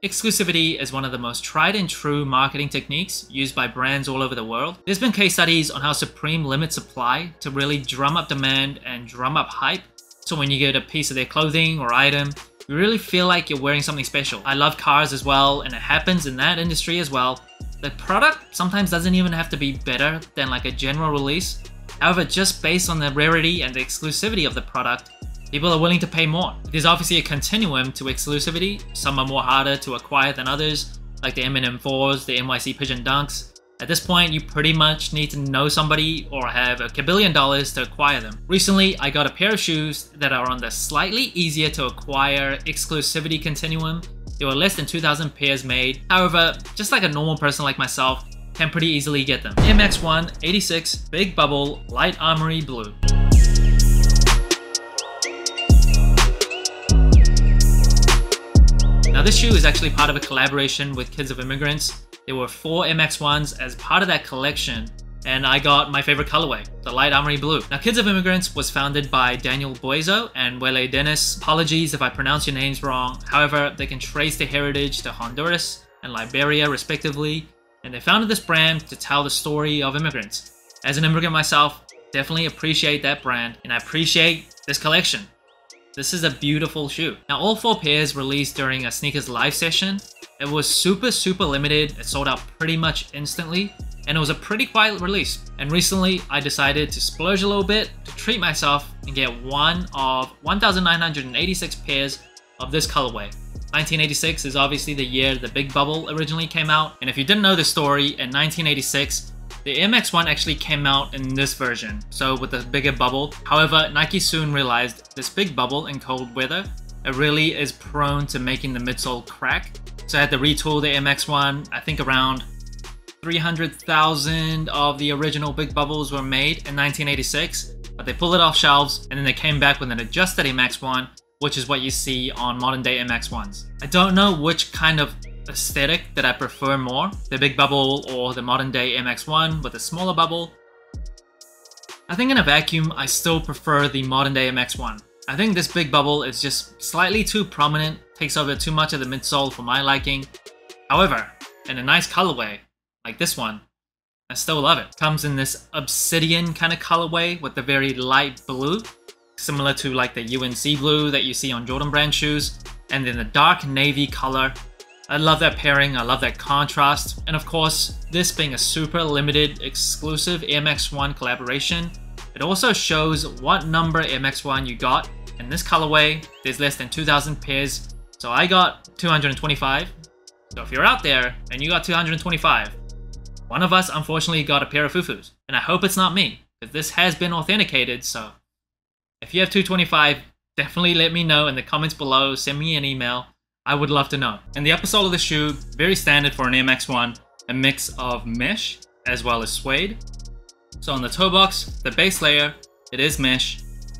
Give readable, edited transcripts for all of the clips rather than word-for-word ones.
Exclusivity is one of the most tried and true marketing techniques used by brands all over the world. There's been case studies on how Supreme limits supply to really drum up demand and drum up hype. So when you get a piece of their clothing or item, you really feel like you're wearing something special. I love cars as well, and it happens in that industry as well. The product sometimes doesn't even have to be better than like a general release. However, just based on the rarity and the exclusivity of the product, people are willing to pay more. There's obviously a continuum to exclusivity. Some are more harder to acquire than others, like the M&M 4s, the NYC Pigeon Dunks. At this point, you pretty much need to know somebody or have a kabillion dollars to acquire them. Recently, I got a pair of shoes that are on the slightly easier to acquire exclusivity continuum. There were less than 2,000 pairs made. However, just like a normal person like myself, can pretty easily get them. MX1 86 Big Bubble Light Armory Blue. Now this shoe is actually part of a collaboration with Kids of Immigrants. There were 4 MX1s as part of that collection, and I got my favorite colorway, the Light Armory Blue. Now Kids of Immigrants was founded by Daniel Boizo and Wele Dennis. Apologies if I pronounce your names wrong. However, they can trace their heritage to Honduras and Liberia respectively, and they founded this brand to tell the story of immigrants. As an immigrant myself, definitely appreciate that brand, and I appreciate this collection. This is a beautiful shoe. Now all 4 pairs released during a sneakers live session. It was super limited. It sold out pretty much instantly, and it was a pretty quiet release. And recently I decided to splurge a little bit to treat myself and get one of 1,986 pairs of this colorway. 1986 is obviously the year the Big Bubble originally came out, and if you didn't know the story, in 1986 the MX1 actually came out in this version, so with a bigger bubble. However, Nike soon realized this big bubble in cold weather, it really is prone to making the midsole crack. So I had to retool the MX1. I think around 300,000 of the original Big Bubbles were made in 1986, but they pulled it off shelves and then they came back with an adjusted MX1, which is what you see on modern day MX1s. I don't know which kind of aesthetic that I prefer more, the Big Bubble or the modern day MX1 with a smaller bubble. I think in a vacuum, I still prefer the modern day MX1. I think this Big Bubble is just slightly too prominent, takes over too much of the midsole for my liking. However, in a nice colorway, like this one, I still love it. Comes in this obsidian kind of colorway with the very light blue, similar to like the UNC blue that you see on Jordan brand shoes, and then the dark navy color. I love that pairing, I love that contrast, and of course, this being a super limited exclusive MX1 collaboration, it also shows what number MX1 you got. In this colorway, there's less than 2,000 pairs, so I got 225. So if you're out there and you got 225, one of us unfortunately got a pair of Fufus, and I hope it's not me, because this has been authenticated. So if you have 225, definitely let me know in the comments below, send me an email. I would love to know. And the upper sole of the shoe, very standard for an MX1, a mix of mesh as well as suede. So on the toe box, the base layer, it is mesh.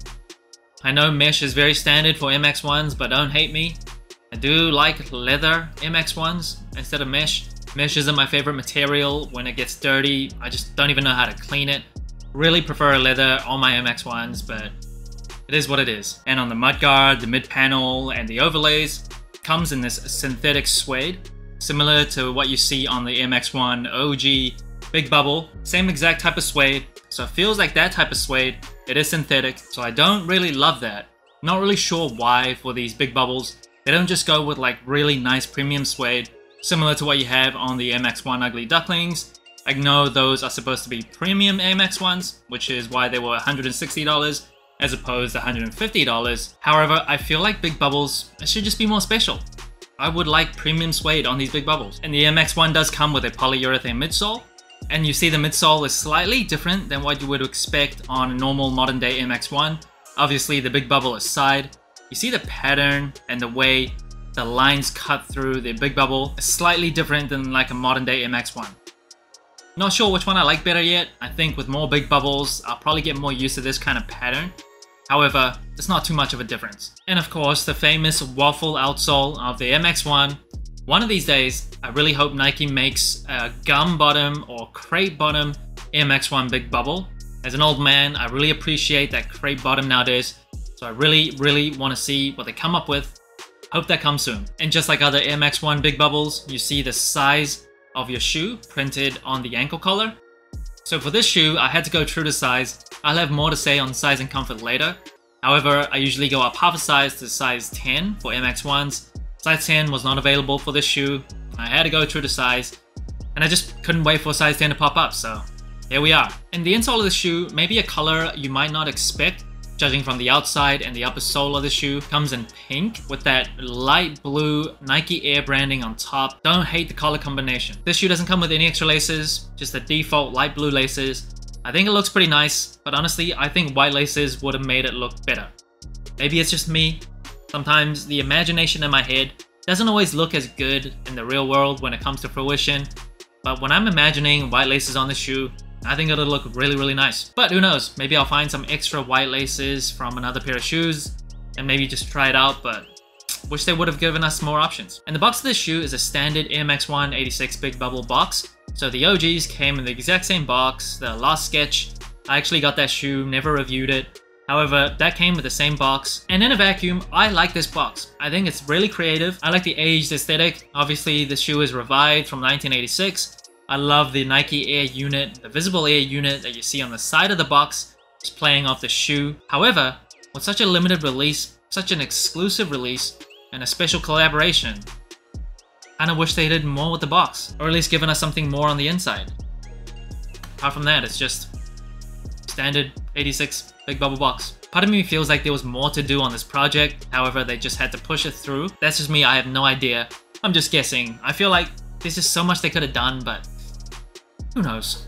I know mesh is very standard for MX1s, but don't hate me. I do like leather MX1s instead of mesh. Mesh isn't my favorite material. When it gets dirty, I just don't even know how to clean it. Really prefer leather on my MX1s, but it is what it is. And on the mudguard, the mid panel, and the overlays, comes in this synthetic suede, similar to what you see on the MX1 OG Big Bubble. Same exact type of suede, so it feels like that type of suede. It is synthetic, so I don't really love that. Not really sure why for these Big Bubbles. They don't just go with like really nice premium suede, similar to what you have on the MX1 Ugly Ducklings. I know those are supposed to be premium MX1s, which is why they were $160 as opposed to $150. However, I feel like Big Bubbles should just be more special. I would like premium suede on these Big Bubbles. And the MX1 does come with a polyurethane midsole, and you see the midsole is slightly different than what you would expect on a normal modern day MX1. Obviously the Big Bubble aside, you see the pattern and the way the lines cut through the Big Bubble is slightly different than like a modern day MX1. Not sure which one I like better yet. I think with more Big Bubbles, I'll probably get more used to this kind of pattern. However, it's not too much of a difference. And of course, the famous waffle outsole of the MX1. One of these days, I really hope Nike makes a gum bottom or crepe bottom MX1 Big Bubble. As an old man, I really appreciate that crepe bottom nowadays. So I really want to see what they come up with. Hope that comes soon. And just like other Air Max 1 Big Bubbles, you see the size of your shoe printed on the ankle collar. So for this shoe, I had to go true to size. I'll have more to say on size and comfort later. However, I usually go up half a size to size 10 for Air Max 1s. Size 10 was not available for this shoe. I had to go true to size, and I just couldn't wait for size 10 to pop up, so here we are. And the insole of the shoe, maybe a color you might not expect, judging from the outside, and the upper sole of the shoe comes in pink with that light blue Nike Air branding on top. Don't hate the color combination. This shoe doesn't come with any extra laces, just the default light blue laces. I think it looks pretty nice, but honestly, I think white laces would have made it look better. Maybe it's just me. Sometimes the imagination in my head doesn't always look as good in the real world when it comes to fruition, but when I'm imagining white laces on the shoe, I think it'll look really, really nice. But who knows, maybe I'll find some extra white laces from another pair of shoes and maybe just try it out, but wish they would have given us more options. And the box of this shoe is a standard Air Max 1 86 Big Bubble box. So the OGs came in the exact same box. The last sketch, I actually got that shoe, never reviewed it. However, that came with the same box. And in a vacuum, I like this box. I think it's really creative. I like the aged aesthetic. Obviously, the shoe is revived from 1986. I love the Nike Air unit, the visible Air unit that you see on the side of the box is playing off the shoe. However, with such a limited release, such an exclusive release, and a special collaboration, I kinda wish they did more with the box, or at least given us something more on the inside. Apart from that, it's just standard 86 Big Bubble box. Part of me feels like there was more to do on this project, however they just had to push it through. That's just me, I have no idea. I'm just guessing. I feel like there's just so much they could have done, but who knows.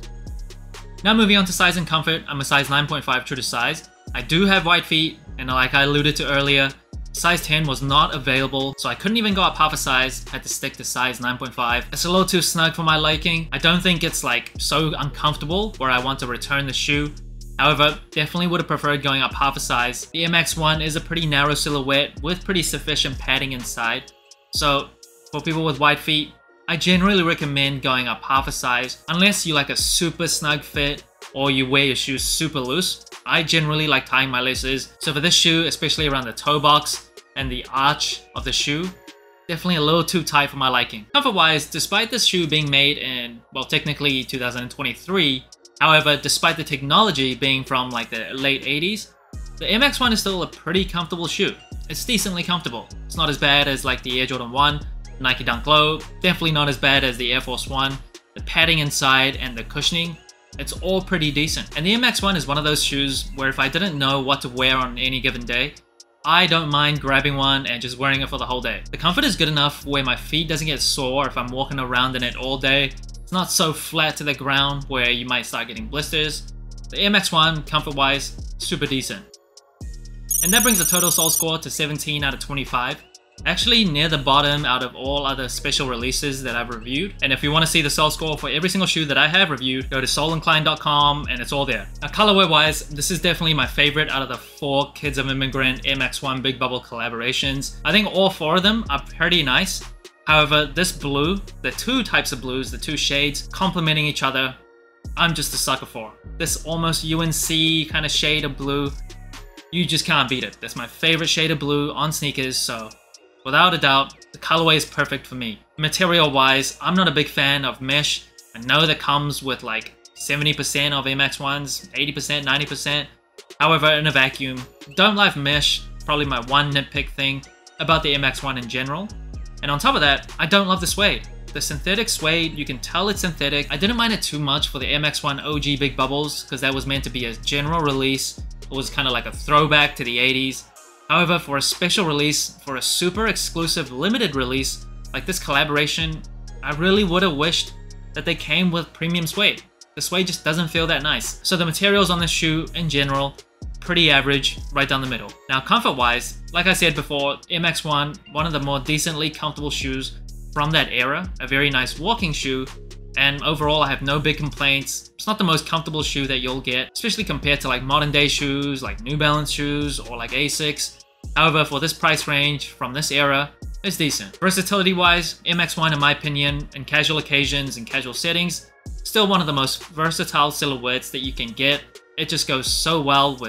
Now moving on to size and comfort, I'm a size 9.5 true to size. I do have white feet, and like I alluded to earlier, size 10 was not available, so I couldn't even go up half a size, had to stick to size 9.5. It's a little too snug for my liking. I don't think it's like so uncomfortable where I want to return the shoe. However, definitely would have preferred going up half a size. The Air Max 1 is a pretty narrow silhouette with pretty sufficient padding inside. So for people with wide feet, I generally recommend going up half a size unless you like a super snug fit or you wear your shoes super loose. I generally like tying my laces, so for this shoe, especially around the toe box and the arch of the shoe, definitely a little too tight for my liking. Comfort wise, despite this shoe being made in, well, technically 2023, however, despite the technology being from like the late 80s, the Air Max 1 is still a pretty comfortable shoe. It's decently comfortable. It's not as bad as like the Air Jordan 1, Nike Dunk Low, definitely not as bad as the Air Force 1. The padding inside and the cushioning, it's all pretty decent. And the Air Max 1 is one of those shoes where if I didn't know what to wear on any given day, I don't mind grabbing one and just wearing it for the whole day. The comfort is good enough where my feet doesn't get sore if I'm walking around in it all day. It's not so flat to the ground where you might start getting blisters. The Air Max 1, comfort-wise, super decent. And that brings the total sole score to 17 out of 25. Actually near the bottom out of all other special releases that I've reviewed. And if you want to see the sole score for every single shoe that I have reviewed, go to soleincline.com and it's all there. Now colorway wise, this is definitely my favorite out of the 4 Kids of Immigrant Air Max 1 Big Bubble collaborations. I think all 4 of them are pretty nice. However, this blue, the 2 types of blues, the 2 shades complementing each other, I'm just a sucker for. This almost UNC kind of shade of blue, you just can't beat it. That's my favorite shade of blue on sneakers, so without a doubt, the colorway is perfect for me. Material wise, I'm not a big fan of mesh. I know that comes with like 70% of Air Max 1s, 80%, 90%. However, in a vacuum, don't like mesh, probably my one nitpick thing about the Air Max 1 in general. And on top of that, I don't love the suede. The synthetic suede, you can tell it's synthetic. I didn't mind it too much for the Air Max 1 OG Big Bubbles because that was meant to be a general release. It was kind of like a throwback to the 80s. However, for a special release, for a super exclusive limited release like this collaboration, I really would have wished that they came with premium suede. The suede just doesn't feel that nice. So the materials on this shoe in general, pretty average, right down the middle. Now comfort wise, like I said before, Air Max 1, one of the more decently comfortable shoes from that era, a very nice walking shoe, and overall I have no big complaints. It's not the most comfortable shoe that you'll get, especially compared to like modern day shoes like New Balance shoes or like Asics. However, for this price range from this era, it's decent. Versatility wise, Air Max 1 in my opinion, in casual occasions and casual settings, still one of the most versatile silhouettes that you can get. It just goes so well with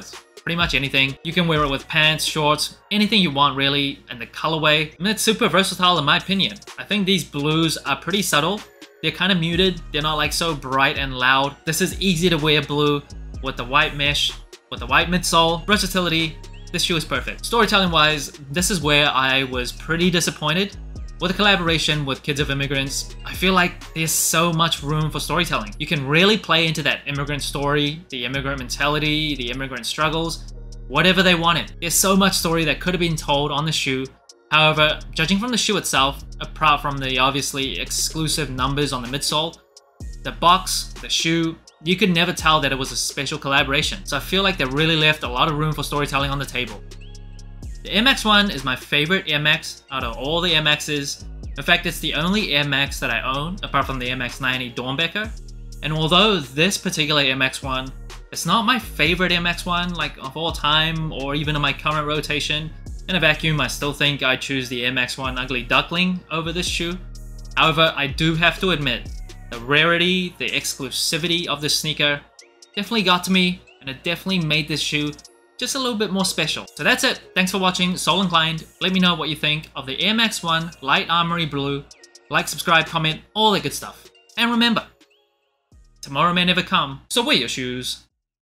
pretty much anything. You can wear it with pants, shorts, anything you want really, and the colorway, I mean, it's super versatile in my opinion. I think these blues are pretty subtle. They're kind of muted, they're not like so bright and loud. This is easy to wear blue with the white mesh, with the white midsole. Versatility, this shoe is perfect. Storytelling wise, this is where I was pretty disappointed. With the collaboration with Kids of Immigrants, I feel like there's so much room for storytelling. You can really play into that immigrant story, the immigrant mentality, the immigrant struggles, whatever they wanted. There's so much story that could have been told on the shoe. However, judging from the shoe itself, apart from the obviously exclusive numbers on the midsole, the box, the shoe, you could never tell that it was a special collaboration. So I feel like they really left a lot of room for storytelling on the table. The Air Max 1 is my favorite Air Max out of all the Air Maxes. In fact, it's the only Air Max that I own, apart from the Air Max 90 Dornbecker. And although this particular Air Max 1, it's not my favorite Air Max 1 like of all time or even in my current rotation, in a vacuum I still think I'd choose the Air Max 1 Ugly Duckling over this shoe. However, I do have to admit, the rarity, the exclusivity of this sneaker definitely got to me, and it definitely made this shoe just a little bit more special. So that's it. Thanks for watching. Sole Inclined. Let me know what you think of the Air Max 1 Light Armory Blue. Like, subscribe, comment, all that good stuff. And remember, tomorrow may never come, so wear your shoes.